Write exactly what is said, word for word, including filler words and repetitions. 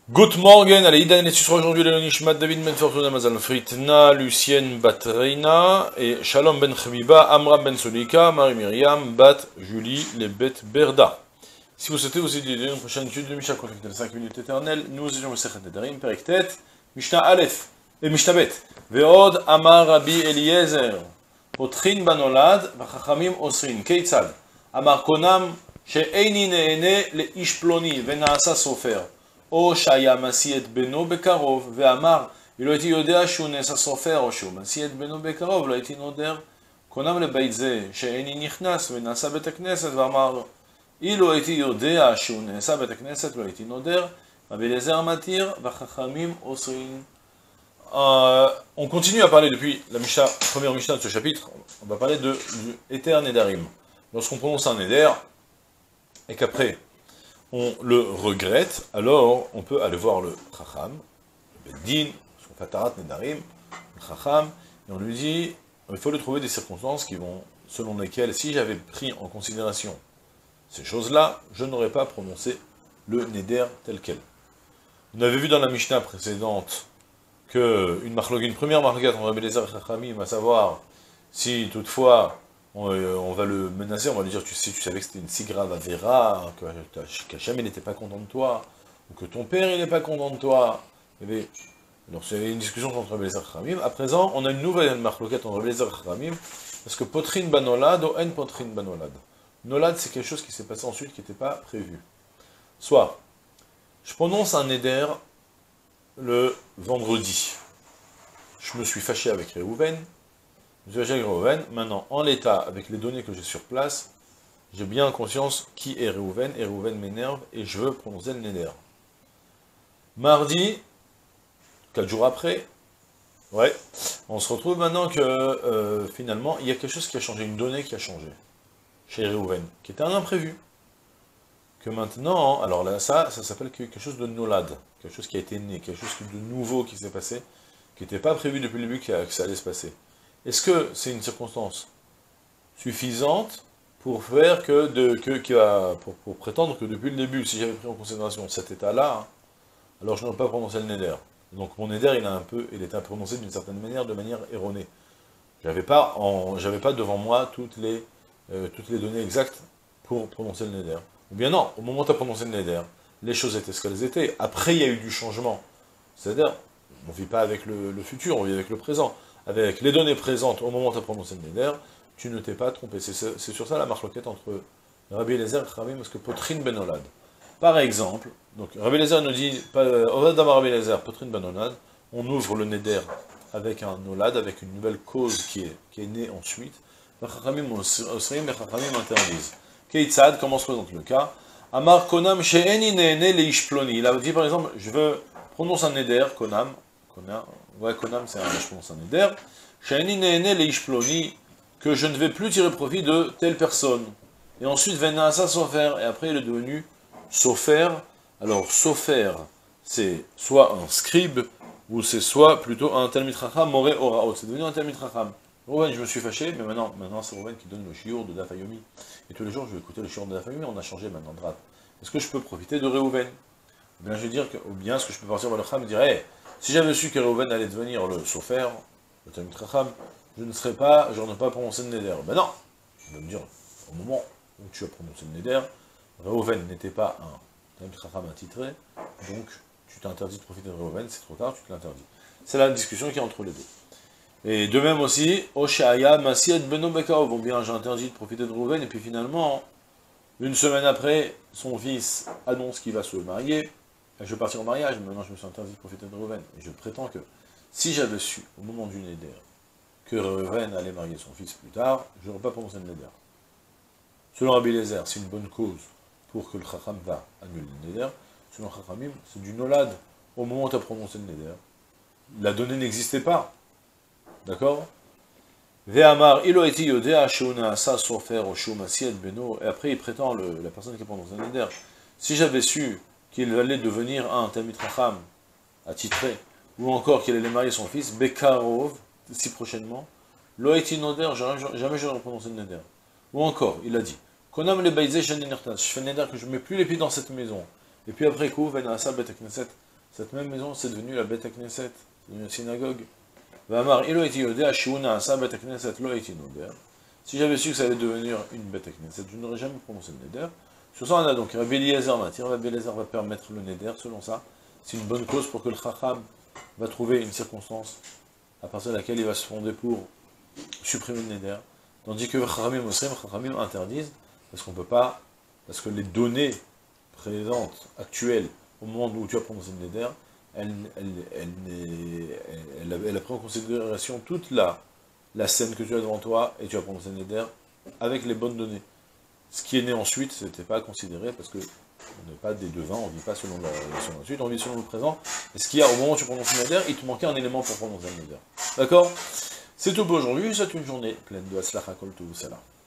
Good morning, allez, Idan et Susra aujourd'hui, le Nishmat, David Ben Fortuna Mazal Fritna, Lucienne Batreina, et Shalom Ben Chemiba, Amram Ben Solika, Marie Myriam, Bat Julie, les Bet Berda. Si vous souhaitez aussi aider une prochaine étude de Mishnah Conflicte de cinq minutes éternelles, nous étions au Sechet Nedarim, Periktet, Mishnah Aleph, et Mishnah Bet. Veod Amar Rabbi Eliezer, Potrin Banolad, Vachachamim Osrin, Keitzad, Amar Konam, She'eini Neene le Ishploni, Venaasa Sofer. או שהיה משיא את בנו בקרוב, ואמר, אילו הייתי יודע שהוא נעשה סופר, או שהוא משיא את בנו בקרוב, לא הייתי נודר. קונם לבית זה, שאיני נכנס ונעשה בית הכנסת, ואמר, אילו הייתי יודע שהוא נעשה בית הכנסת, לא הייתי נודר. רבי אליעזר מתיר, והחכמים אוסרים. Euh, on continue à parler depuis la Mishnah, première Mishnah de ce chapitre, on va parler de, du Éter Nedarim. Lorsqu'on prononce un Neder, et qu'après, on le regrette, alors on peut aller voir le Chacham, le Beddin, son Fatarat Nedarim, le Chacham, et on lui dit, il faut lui trouver des circonstances qui vont, selon lesquelles, si j'avais pris en considération ces choses-là, je n'aurais pas prononcé le Neder tel quel. On avait vu dans la Mishnah précédente que une marlogue, une première marlogue entre Rabbi Eliezer et Chachamim, à savoir, si toutefois, On, on va le menacer, on va lui dire, tu sais, tu savais que c'était une si grave avéra, qu'Hachem il n'était pas content de toi, ou que ton père il n'est pas content de toi. Et bien, alors c'est une discussion entre Rabbi Eliezer et Chachamim. À présent, on a une nouvelle marloquette entre Rabbi Eliezer et Chachamim, parce que potrin banolad ou en potrin banolad. Nolad, c'est quelque chose qui s'est passé ensuite qui n'était pas prévu. Soit, je prononce un éder le vendredi. Je me suis fâché avec Réhouven. Je suis Réhouven. Maintenant, en l'état, avec les données que j'ai sur place, j'ai bien conscience qui est Réhouven, et Réhouven m'énerve, et je veux prononcer le Neder. Mardi, quatre jours après, ouais, on se retrouve maintenant que, euh, finalement, il y a quelque chose qui a changé, une donnée qui a changé, chez Réhouven, qui était un imprévu. Que maintenant, alors là, ça, ça s'appelle quelque chose de nolad, quelque chose qui a été né, quelque chose de nouveau qui s'est passé, qui n'était pas prévu depuis le début que ça allait se passer. Est-ce que c'est une circonstance suffisante pour faire que, de, que qui va, pour, pour prétendre que depuis le début, si j'avais pris en considération cet état-là, hein, alors je n'aurais pas prononcé le Neder. Donc mon Neder, il a un peu, il était prononcé d'une certaine manière, de manière erronée. J'avais pas, en, j'avais pas devant moi toutes les, euh, toutes les données exactes pour prononcer le Neder. Ou bien non, au moment où tu as prononcé le Neder, les choses étaient ce qu'elles étaient. Après, il y a eu du changement. C'est-à-dire, on ne vit pas avec le, le futur, on vit avec le présent. Avec les données présentes au moment où tu as prononcé le Neder, tu ne t'es pas trompé. C'est sur ça la marloquette entre Rabbi Eliezer et Chachamim, parce que Potrin Benolad. Par exemple, donc Rabbi Eliezer nous dit, Ovadam Rabbi Eliezer, Potrin Benolad, on ouvre le Neder avec un Nolad, avec une nouvelle cause qui est, qui est née ensuite. Chachamim Osrim et Chachamim interdisent. Keitzad, comment se présente le cas? Amar Konam She'eni Neene Leishploni. Il a dit par exemple, je veux prononcer un Neder, Konam, Konam, ouais, Konam, c'est un, je prononce un Neder. She'eni Neene Leishploni, que je ne vais plus tirer profit de telle personne. Et ensuite, Venaasa Sofer, et après il est devenu Sofer. Alors, Sofer, c'est soit un scribe, ou c'est soit plutôt un Talmid Chacham, Moré Oraot. C'est devenu un Talmid Chacham. Rouven, je me suis fâché, mais maintenant, maintenant c'est Rouven qui donne le shiur de Daf Yomi. Et tous les jours, je vais écouter le shiur de Daf Yomi, on a changé maintenant de rap. Est-ce que je peux profiter de Réhouven? Ou bien je vais dire que, ou bien est-ce que je peux partir vers le Chacham et dire, hey, si j'avais su que Réhouven allait devenir le Sofer, le Talmid Chacham, je ne serais pas, je n'aurais pas prononcé le Neder. Ben non, je vais me dire, au moment où tu as prononcé le Neder, Réhouven n'était pas un Talmid Chacham attitré, donc tu t'interdis de profiter de Réhouven, c'est trop tard, tu te l'interdis. C'est la discussion qui est entre les deux. Et de même aussi, Oshaya, Masiet, Beno Bekao, bon bien, j'ai interdit de profiter de Réhouven, et puis finalement, une semaine après, son fils annonce qu'il va se marier, et je vais partir au mariage, mais maintenant je me suis interdit de profiter de Réhouven. Et je prétends que, si j'avais su, au moment du Neder, que Réhouven allait marier son fils plus tard, je n'aurais pas prononcé le Neder. Selon Rabbi Eliezer, c'est une bonne cause pour que le Chacham va annuler le Neder. Selon Chachamim, c'est du Nolad, au moment où tu as prononcé le Neder. La donnée n'existait pas. D'accord? Ve'amar, ilo eti yodea sheuna asa sofer o shuma siet beno. Et après, il prétend, le, la personne qui prend dans un Neder, si j'avais su qu'il allait devenir un Talmid Chacham attitré, ou encore qu'il allait marier son fils, Bekarov, si prochainement, lo eti noder, jamais j'aurais prononcé le Neder. Ou encore, il a dit, konam le baïzé shenenertas, je fais Neder que je ne mets plus les pieds dans cette maison. Et puis après coup, venasa bet knesset, cette même maison, c'est devenu la Beth Knesset, c'est devenu une synagogue. Vamar, ilo iti yodea, shiuna asa Beth Knesset, lo iti noder. Si j'avais su que ça allait devenir une Beth Knesset, je n'aurais jamais prononcé le neder. Sur ça, on a donc Rabbi Eliezer Matir, Rabbi Eliezer va permettre le neder, selon ça. C'est une bonne cause pour que le Chacham va trouver une circonstance à partir de laquelle il va se fonder pour supprimer le neder. Tandis que Chachamim Osrim, Chachamim interdisent, parce qu'on peut pas, parce que les données présentes, actuelles, au moment où tu as prononcé le neder, elle, elle, elle, elle, elle, elle a pris en considération toute la, la scène que tu as devant toi, et tu as prononcé le neder avec les bonnes données. Ce qui est né ensuite, ce n'était pas à considérer, parce que on n'est pas des devins, on ne vit pas selon la, selon la suite, on vit selon le présent. Et ce qu'il y a, au moment où tu prononces le neder, il te manquait un élément pour prononcer le neder. D'accord? C'est tout pour aujourd'hui, c'est une journée pleine de Aslacha Kol Tov Salah.